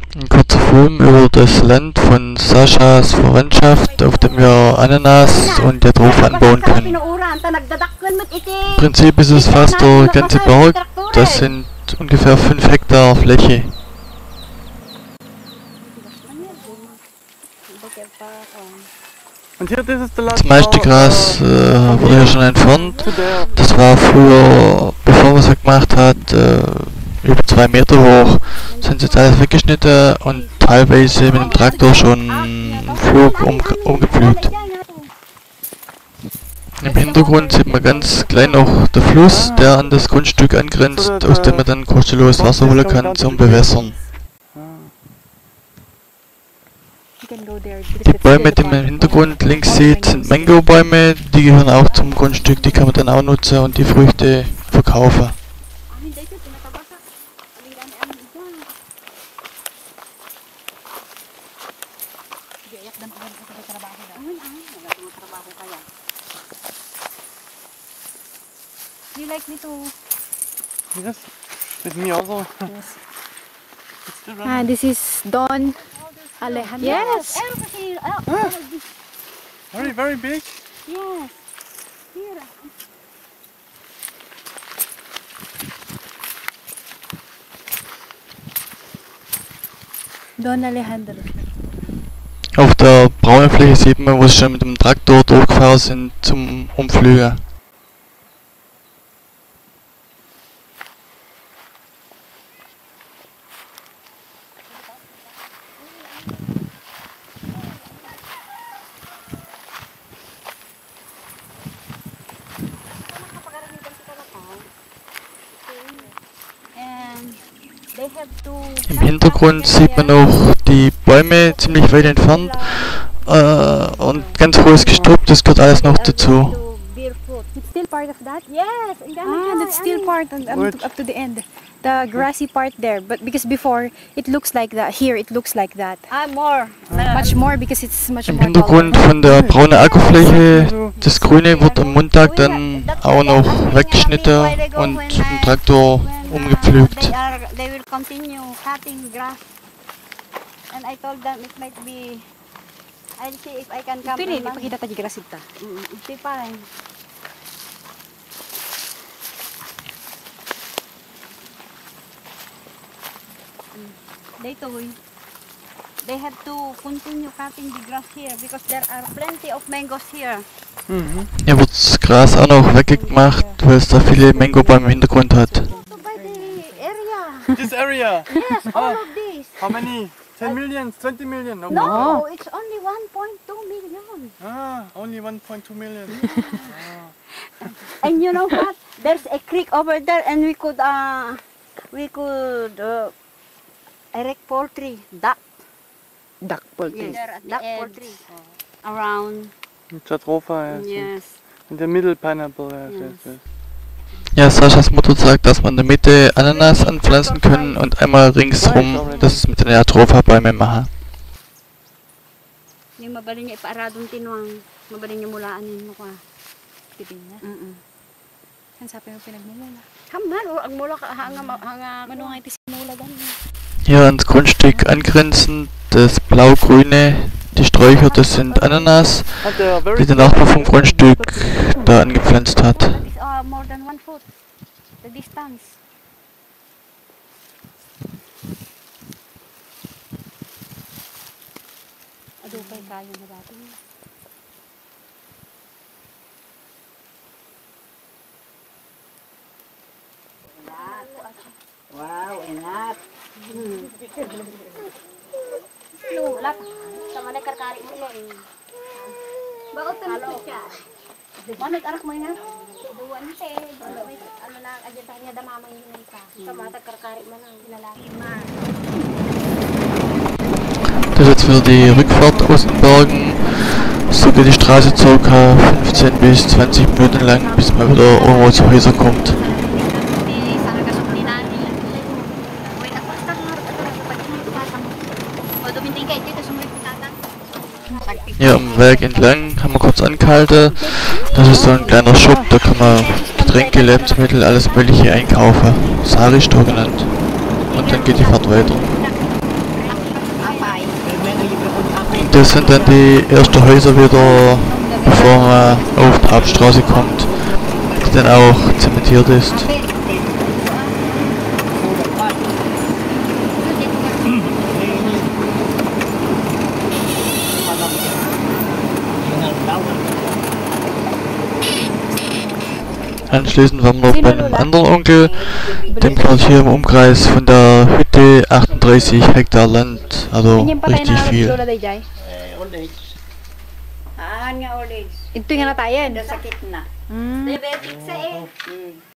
Ein kurzer Film über das Land von Saschas Verwandtschaft, auf dem wir Ananas und Jatropha anbauen können. Im Prinzip ist es fast der ganze Berg, das sind ungefähr 5 Hektar Fläche. Und hier, das meiste Gras wurde hier schon entfernt. Das war früher, bevor man es gemacht hat, über 2 Meter hoch. Sind jetzt alles weggeschnitten und teilweise mit dem Traktor schon einen Flug umgepflügt. Im Hintergrund sieht man ganz klein noch der Fluss, der an das Grundstück angrenzt, aus dem man dann kostenlos Wasser holen kann zum Bewässern. Die Bäume, die man im Hintergrund links sieht, sind Mangobäume, die gehören auch zum Grundstück, die kann man dann auch nutzen und die Früchte verkaufen. You like me to? Yes, with me also. Yes. This is Don Alejandro. Yes. Very, very big. Yes. Here. Don Alejandro. Auf der braunen Fläche sieht man, wo sie schon mit dem Traktor durchgefahren sind zum Umpflügen. Im Hintergrund sieht man auch die Bäume ziemlich weit entfernt und ganz hohes Gestrüpp, das gehört alles noch dazu. It's still part of that? Yes. That's still part and up to the end. The grassy part there, but because before it looks like that. Here it looks like that. More. Much more because it's much Im more. Hintergrund von der braunen Ackerfläche, das Grüne wird am Montag dann auch noch weggeschnitten und mit dem Traktor umgepflügt. They will continue cutting grass. And I told them it might be. I'll see if I can come. Pili, ipakita tayo grass ita. Hindi pa rin. They have to continue cutting the grass here because there are plenty of mangoes here. Hier wird das Gras auch noch weggemacht, weil es da viele Mangobäume im Hintergrund hat. So by the area. This area. Yes, all of these. How many? 10 million? 20 million? No, it's only 1.2 million. Only 1.2 million. And you know what? There's a creek over there, and we could erect poultry, duck poultry. there at duck poultry around. Jatropha, Yes. in the middle pineapple. Yes. Ja, Saschas Mutter sagt, dass man in der Mitte Ananas anpflanzen können und einmal ringsrum das mit den Jatropha-Bäumen machen. Yung mabaling niya ipaaradong tinuang, mabaling niya mulaanin mo ka. Tipin niya. Ang sabi mo pinagmumula. Haman, ang mula ka hanga. Manuang iti simula gan. Hier ans Grundstück angrenzend, das blau-grüne, die Sträucher, das sind Ananas, die der Nachbar vom Grundstück da angepflanzt hat. That is more than 1 foot, the distance. Adupay kayo na dati. Wow, enough. Lulap. Sama na karkari mo yan. Bakit tanong siya? Manag arak mo yan? Duwan siya. Ano na, adyanta niya damamay yun isa. Sama na karkari mo nang lalaki. Das ist jetzt wieder die Rückfahrt aus den Bergen. So geht die Straße ca. 15 bis 20 Minuten lang, bis man wieder irgendwo zu Häusern kommt. Hier am Werk entlang haben wir kurz angehalten. Das ist so ein kleiner Shop, da kann man Getränke, Lebensmittel, alles mögliche einkaufen. Sari-Store genannt. Und dann geht die Fahrt weiter. Das sind dann die ersten Häuser wieder, bevor man auf die Hauptstraße kommt, die dann auch zementiert ist. Anschließend waren wir bei einem anderen Onkel, dem gehört hier im Umkreis von der Hütte 38 Hektar Land, also richtig viel. Old age. Nga old age. Ito yung natayan. Sakit na. Mm. Diabetic sa eh.